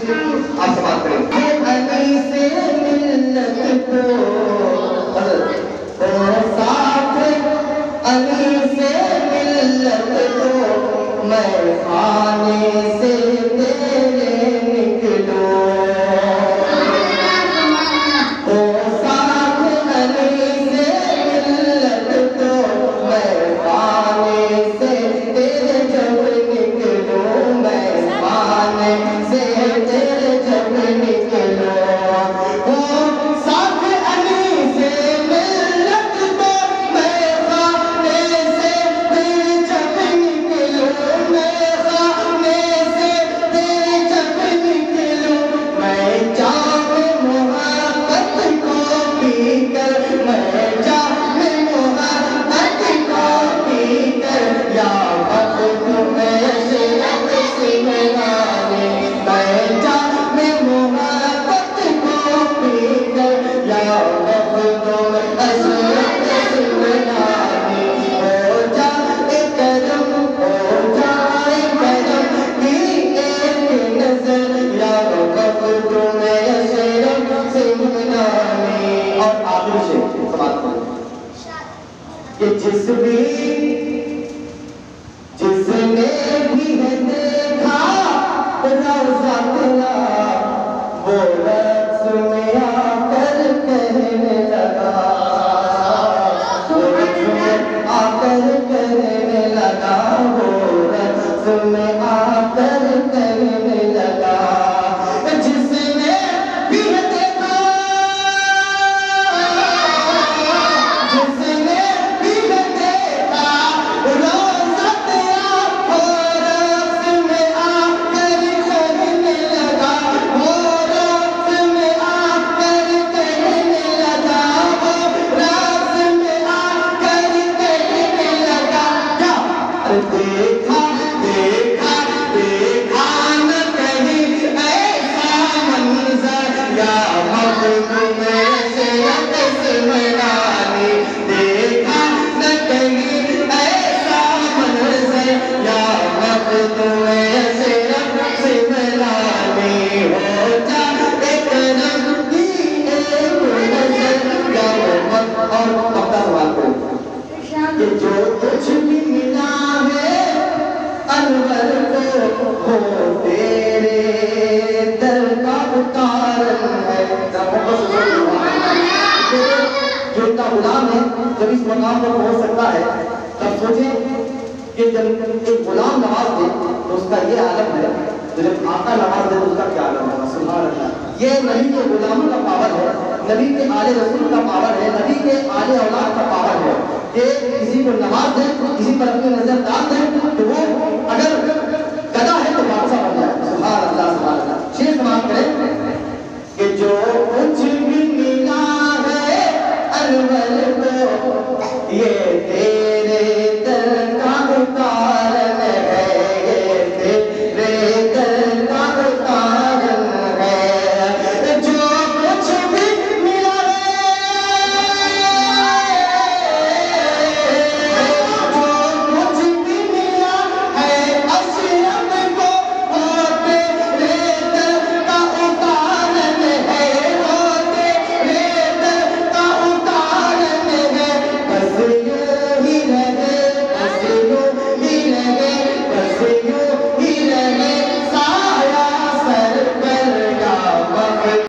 आप समाप्त करें। अली से मिलत को साथ, अली से मिलत को मैं खाने से तेरे निकलो, तो साथ अली से मिलत को मैं खाने से तेरे जब निकलो, मैं खाने से तेरे जब निकलो, ओ साथ अली से मिलत को मैं खाने से तेरे जब निकलो, मैं खाने से तेरे जब निकलो, मैं जामे मोहब्बत को पीकर, मैं जामे मोहब्बत को पीकर, या वक्त में शरब से मिलाने, मैं जामे मोहब्बत को पीकर, या वक्त में शरब से मिलाने, हो जाए करम, हो जाए करम की एक नजर, या वक्त में शरब से मिलाने। और आखिरी शेर समाप्त करें कि जिसने भी है देखा रोज़ा तेरा, वो रक्स में आकर कहने लगा, वो रक्स में आकर कहने लगा, वो रक्स में आकर कहने लगा, जिसने भी है देखा, जिसने भी है देखा रोज़ा तेरा, वो रक्स में आकर कहने लगा, वो रक्स में आकर कहने लगा, वो रक्स में आकर कहने लगा, क्या देखा देखा देखा न कहीं ऐसा मंजर, या महबूब में से अकस मिलाने, देखा न कहीं ऐसा मंजर, या महबूब में से अकस मिलाने, हो जाए करम की एक नजर, या मोहब्बत। और अपना सवाल करो कि जो कुछ भी मिला है अनवर को, हो तेरे दर का उतारन है। जो इनका गुलाम है, जब इस मकाम पर पहुंच सकता है, तब सोचें कि जब एक गुलाम नवाज दे तो उसका ये आलम है, तो जब आका नवाज दे तो उसका क्या आलम है। सुभान अल्लाह। ये नबी के गुलामों का पावर है, नबी के आले रसूल का पावर है, नबी के आले औलाद का पावर है कि किसी को नवाज दे, किसी पर अपनी नजर डाल दे, तो वो अगर गदा है तो वापस